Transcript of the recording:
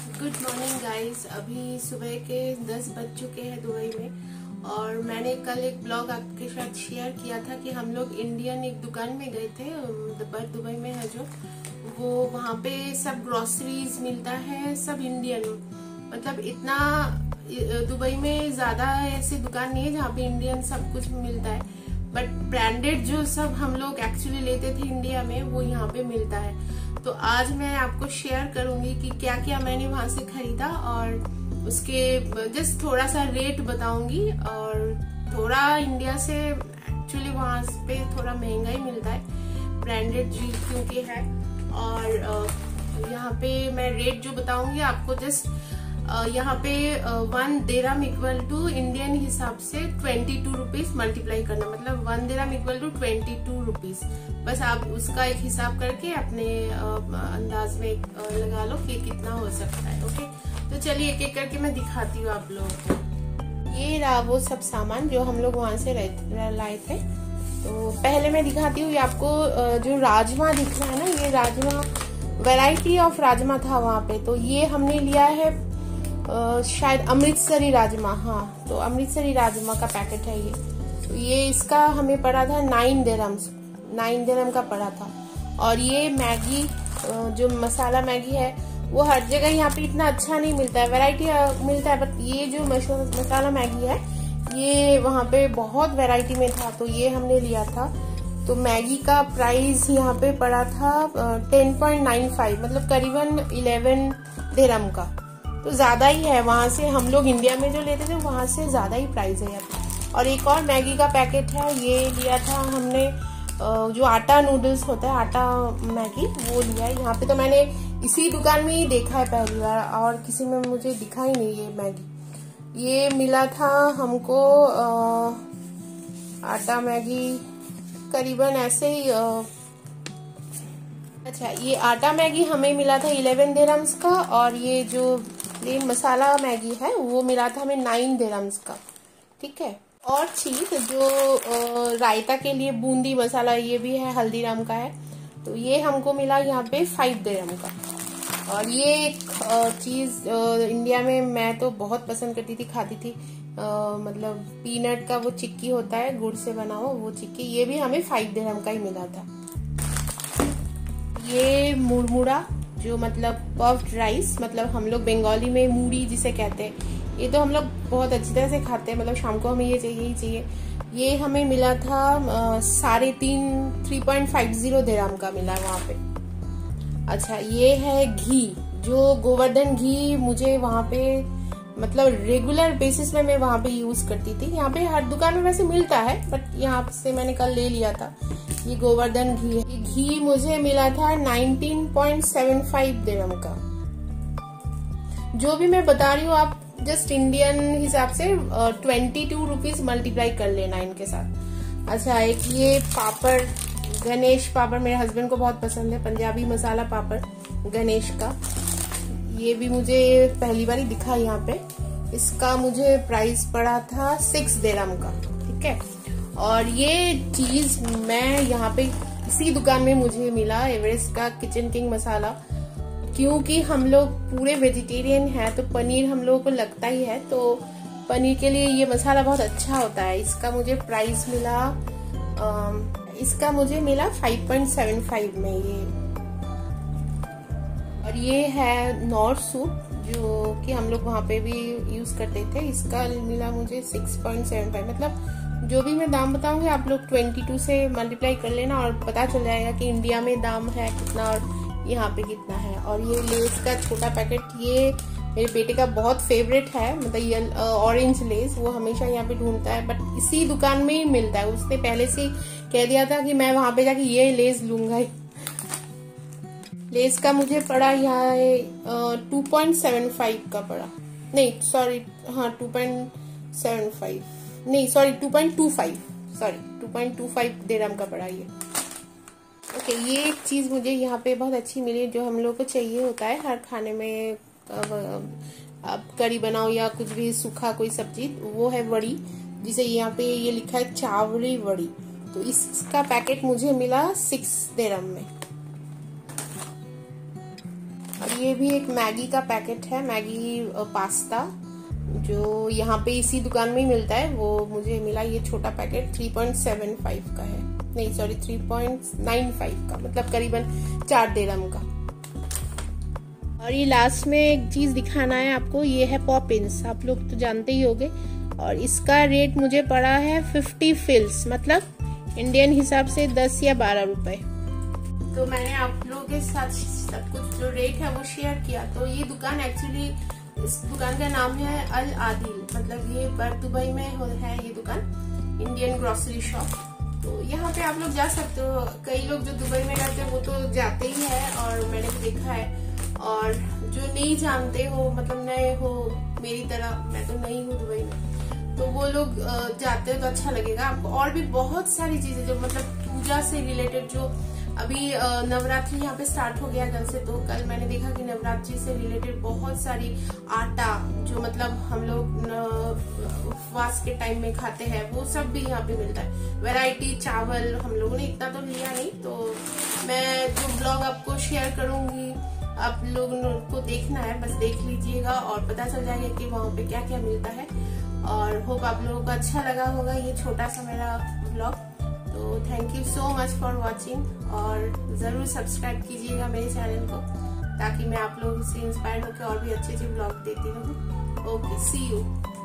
Good morning guys. अभी सुबह के 10 बज चुके हैं दुबई में। और मैंने कल एक ब्लॉग आपके साथ शेयर किया था कि हम लोग इंडियन एक दुकान में गए थे, दुबई में है जो, वो वहाँ पे सब ग्रोसरीज मिलता है, सब इंडियन। मतलब इतना दुबई में ज्यादा ऐसी दुकान नहीं है जहाँ पे इंडियन सब कुछ मिलता है, बट ब्रांडेड जो सब हम लोग एक्चुअली लेते थे इंडिया में वो यहाँ पे मिलता है। तो आज मैं आपको शेयर करूंगी कि क्या क्या मैंने वहां से खरीदा और उसके जस्ट थोड़ा सा रेट बताऊंगी। और थोड़ा इंडिया से एक्चुअली वहां पे थोड़ा महंगा ही मिलता है, ब्रांडेड चीज क्योंकि है। और यहाँ पे मैं रेट जो बताऊंगी आपको, जस्ट यहाँ पे 1 दिरहम इक्वल टू इंडियन हिसाब से 22 रुपीज मल्टीप्लाई करना, मतलब 1 दिरहम इक्वल टू 22 रुपीज। बस आप उसका एक हिसाब करके अपने अंदाज में लगा लो कि कितना हो सकता है। ओके, तो चलिए एक एक करके मैं दिखाती हूँ आप लोगों को। ये रहा वो सब सामान जो हम लोग वहां से लाए थे। तो पहले मैं दिखाती हूँ आपको, जो राजमा दिख रहा है ना, ये राजमा वैरायटी ऑफ राजमा था वहाँ पे। तो ये हमने लिया है शायद अमृतसरी राजमा। हाँ, तो अमृतसरी राजमा का पैकेट है ये। तो ये इसका हमें पड़ा था 9 दिरहम का पड़ा था। और ये मैगी, जो मसाला मैगी है, वो हर जगह यहाँ पे इतना अच्छा नहीं मिलता है, वैरायटी मिलता है, बट ये जो मसाला मैगी है ये वहाँ पे बहुत वैरायटी में था, तो ये हमने लिया था। तो मैगी का प्राइस यहाँ पे पड़ा था 10.95, मतलब करीबन 11 दिरहम का। तो ज्यादा ही है, वहां से हम लोग इंडिया में जो लेते थे वहां से ज्यादा ही प्राइस है यहाँ। और एक और मैगी का पैकेट है, ये लिया था हमने, जो आटा नूडल्स होता है, आटा मैगी, वो लिया है। यहाँ पे तो मैंने इसी दुकान में ही देखा है पहली बार, और किसी में मुझे दिखा ही नहीं ये मैगी। ये मिला था हमको आटा मैगी करीबन ऐसे ही अच्छा, ये आटा मैगी हमें मिला था 11 दिरहम्स का, और ये जो प्लेन मसाला मैगी है वो मिला था हमें 9 दिरहम्स का। ठीक है। और चीज जो रायता के लिए बूंदी मसाला, ये भी है, हल्दीराम का है, तो ये हमको मिला यहाँ पे 5 दिरहम का। और ये एक चीज इंडिया में मैं तो बहुत पसंद करती थी, खाती थी, मतलब पीनट का वो चिक्की होता है, गुड़ से बना हुआ वो चिक्की, ये भी हमें 5 दिरहम का ही मिला था। ये मुरमुरा, जो मतलब पफ्ड राइस, मतलब हम लोग बंगाली में मूढ़ी जिसे कहते हैं, ये तो हम लोग बहुत अच्छी तरह से खाते हैं, मतलब शाम को हमें ये चाहिए ही चाहिए। ये हमें मिला था 3.50 दिरहम का मिला वहाँ पे। अच्छा, ये है घी, जो गोवर्धन घी मुझे वहाँ पे मतलब रेगुलर बेसिस में मैं वहाँ पे यूज करती थी। यहाँ पे हर दुकान में वैसे मिलता है, बट यहाँ से मैंने कल ले लिया था। ये गोवर्धन घी है, ये घी मुझे मिला था 19.75 दिरहम का। जो भी मैं बता रही हूँ आप जस्ट इंडियन हिसाब से 22 रुपीज मल्टीप्लाई कर लेना इनके साथ। अच्छा, एक ये पापड़, गणेश पापड़, मेरे हस्बैंड को बहुत पसंद है, पंजाबी मसाला पापड़ गणेश का। ये भी मुझे पहली बार ही दिखा यहाँ पे। इसका मुझे प्राइस पड़ा था 6 दिरहम का। ठीक है। और ये चीज मैं यहाँ पे इसी दुकान में मुझे मिला, एवरेस्ट का किचन किंग मसाला, क्योंकि हम लोग पूरे वेजिटेरियन हैं, तो पनीर हम लोगों को लगता ही है, तो पनीर के लिए ये मसाला बहुत अच्छा होता है। इसका मुझे प्राइस मिला, इसका मुझे मिला 5.75 में ये। और ये है नॉर सूप, जो कि हम लोग वहाँ पे भी यूज करते थे, इसका मिला मुझे 6.75। मतलब जो भी मैं दाम बताऊंगी आप लोग 22 से मल्टीप्लाई कर लेना और पता चल जाएगा कि इंडिया में दाम है कितना और यहाँ पे कितना है। और ये लेस का छोटा पैकेट, ये मेरे बेटे का बहुत फेवरेट है, मतलब ये ऑरेंज लेस, वो हमेशा यहाँ पे ढूंढता है, बट इसी दुकान में ही मिलता है। उसने पहले से कह दिया था कि मैं वहां पे जाके ये लेस लूंगा ही। लेस का मुझे पड़ा यहाँ 2.75 का पड़ा, नहीं सॉरी, हाँ 2.75 नहीं सॉरी 2.25 दिरहम का पड़ा ये। ओके, ये एक चीज मुझे यहाँ पे बहुत अच्छी मिली, जो हम लोग को चाहिए होता है हर खाने में, आप करी बनाओ या कुछ भी सूखा कोई सब्जी, वो है वड़ी, जिसे यहाँ पे ये लिखा है चावड़ी वड़ी। तो इसका पैकेट मुझे मिला 6 दिरहम में। और ये भी एक मैगी का पैकेट है, मैगी पास्ता, जो यहाँ पे इसी दुकान में ही मिलता है। वो मुझे मिला ये छोटा पैकेट 3.75 का है, नहीं सॉरी 3.95 का, मतलब करीबन 4 दिरहम का। और ये लास्ट में एक चीज दिखाना है आपको, ये है पॉपिंस, आप लोग तो जानते ही होंगे। और इसका रेट मुझे पड़ा है 50 फिल्स, मतलब इंडियन हिसाब से 10 या 12 रुपए। तो मैंने आप लोगों के साथ सब कुछ जो रेट है वो शेयर किया। तो ये दुकान एक्चुअली, इस दुकान का नाम है अल आदिल, मतलब ये दुबई में है ये दुकान, इंडियन ग्रोसरी शॉप। तो यहाँ पे आप लोग जा सकते हो। कई लोग जो दुबई में रहते हैं वो तो जाते ही है, और मैंने भी देखा है। और जो नहीं जानते हो, मतलब नए हो मेरी तरह, मैं तो नई हूँ दुबई में, तो वो लोग जाते हो तो अच्छा लगेगा आपको। और भी बहुत सारी चीजें जो मतलब पूजा से रिलेटेड, जो अभी नवरात्रि यहाँ पे स्टार्ट हो गया कल से, तो कल मैंने देखा कि नवरात्रि से रिलेटेड बहुत सारी आटा, जो मतलब हम लोग उपवास के टाइम में खाते हैं, वो सब भी यहाँ पे मिलता है। वैरायटी चावल, हम लोगों ने इतना तो लिया नहीं, तो मैं जो ब्लॉग आपको शेयर करूंगी, आप लोगों को देखना है, बस देख लीजिएगा और पता चल जाएगा कि वहाँ पे क्या क्या मिलता है। और होप आप लोगों को अच्छा लगा होगा ये छोटा सा मेरा ब्लॉग। तो thank you so much for watching, और जरूर सब्सक्राइब कीजिएगा मेरे चैनल को, ताकि मैं आप लोगों से इंस्पायर होकर और भी अच्छे अच्छे ब्लॉग देती रहूँ। Okay, see you.